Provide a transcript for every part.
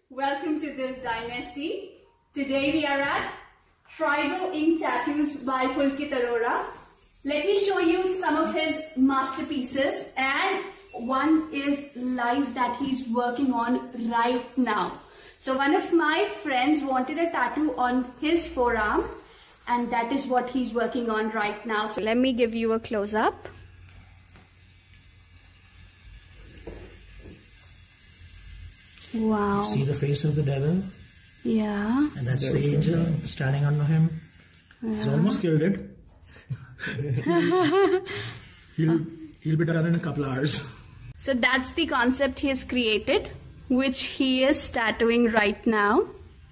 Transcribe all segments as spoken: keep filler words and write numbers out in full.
Welcome to this dynasty. Today we are at Tribal Ink Tattoos by Pulkit Arora. Let me show you some of his masterpieces, and one is live that he's working on right now. So one of my friends wanted a tattoo on his forearm, and that is what he's working on right now. So let me give you a close-up. Wow. See the face of the devil? Yeah. And that's the angel standing under him. Yeah. He's almost killed it. he'll, he'll be done in a couple hours. So that's the concept he has created, which he is tattooing right now.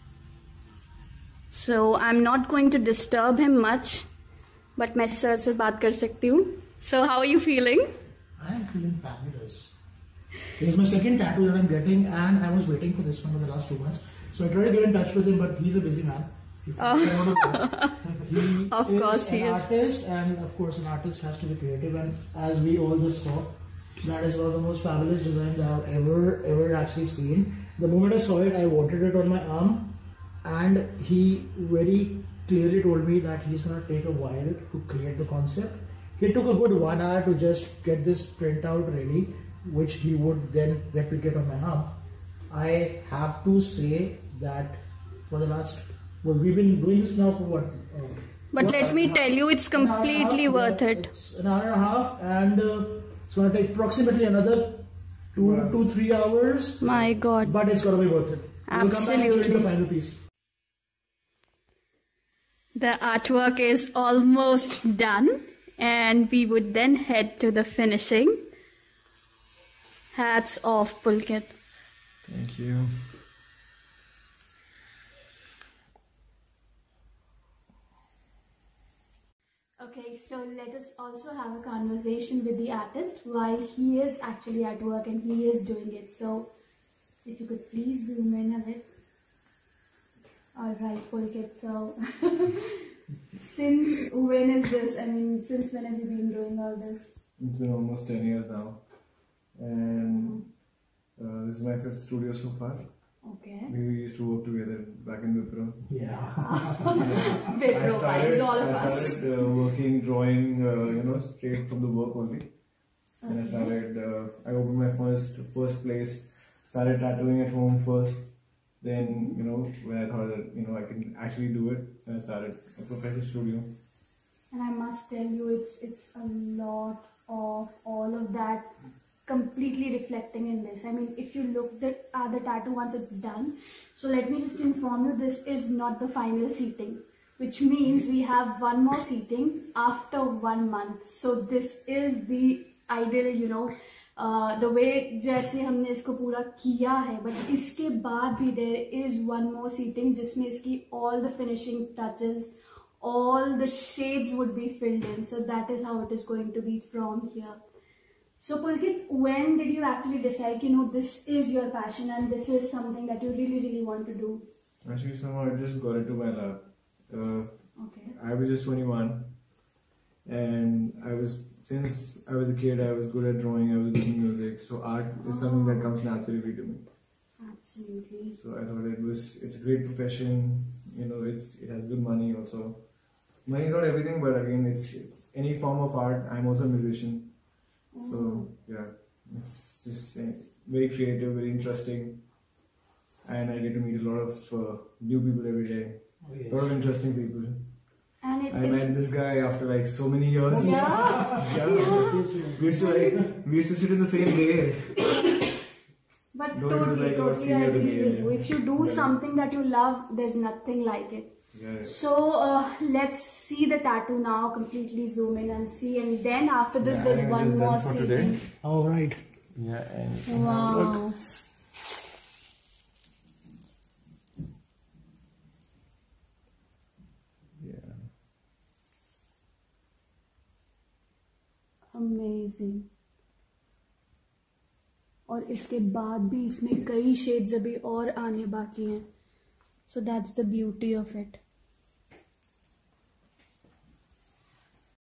So I'm not going to disturb him much, but मैं sir से बात कर सकती हूँ. So how are you feeling? I am feeling fabulous. This is my second tattoo that I'm getting, and I was waiting for this one for the last two months. So I tried to get in touch with him, but he's a busy man. Oh. He of is course he an is. artist, and of course an artist has to be creative. And as we all just saw, that is one of the most fabulous designs I have ever ever actually seen. The moment I saw it, I wanted it on my arm, and he very clearly told me that he's gonna take a while to create the concept. He took a good one hour to just get this printout ready, which he would then replicate on my arm. I have to say that for the last, well, we've been doing this now for what? Uh, but what, let me tell you, it's completely half, worth yeah, it. It's an hour and a half, and uh, it's going to take approximately another two, wow. two, three hours. My God. But it's going to be worth it. Absolutely. We'll come back and show you the final piece. The artwork is almost done, and we would then head to the finishing. Hats off, Pulkit. Thank you. Okay, so let us also have a conversation with the artist while he is actually at work and he is doing it. So, if you could please zoom in a bit. Alright, Pulkit, so since when is this? I mean, since when have you been doing all this? It's been almost ten years now. And uh, this is my fifth studio so far. Okay. We used to work together back in Wipro. Yeah. Wipro, I started, all of I us. started uh, working, drawing, uh, you know, straight from the work only. Okay. And I started, uh, I opened my first first place, started tattooing at home first. Then, you know, when I thought that, you know, I can actually do it, I started a professional studio. And I must tell you, it's it's a lot of all of that completely reflecting in this. I mean, if you look at uh, the tattoo once it's done, so let me just inform you, this is not the final seating, which means we have one more seating after one month. So this is the ideal, you know, uh, the way जैसे हमने इसको पूरा किया है, but इसके बाद भी there is one more seating जिसमें इसकी all the finishing touches, all the shades would be filled in. So that is how it is going to be from here. So Pulkit, when did you actually decide, you know, this is your passion and this is something that you really, really want to do? Actually, somehow I just got into my lap. Uh, okay. I was just twenty-one, and I was, since I was a kid, I was good at drawing, I was doing music, so art is oh. something that comes naturally to me. Absolutely. So I thought it was, it's a great profession, you know, it's it has good money also. Money is not everything, but again, it's, it's any form of art. I'm also a musician. So yeah, it's just uh, very creative, very interesting, and I get to meet a lot of uh, new people every day. Oh, yes. A lot of interesting people. And it I met this guy after like so many years. Oh, yeah. yeah. yeah. We used to like we used to sit in the same day. But Though totally, like totally I agree me, with yeah. you. If you do yeah. something that you love, there's nothing like it. Yeah. So uh, let's see the tattoo now, completely zoom in and see, and then after this yeah, there's one more seating. All right. Yeah, and wow. Look. Yeah. Amazing. और इसके बाद भी इसमें कई shades अभी और आने बाकी हैं. So that's the beauty of it.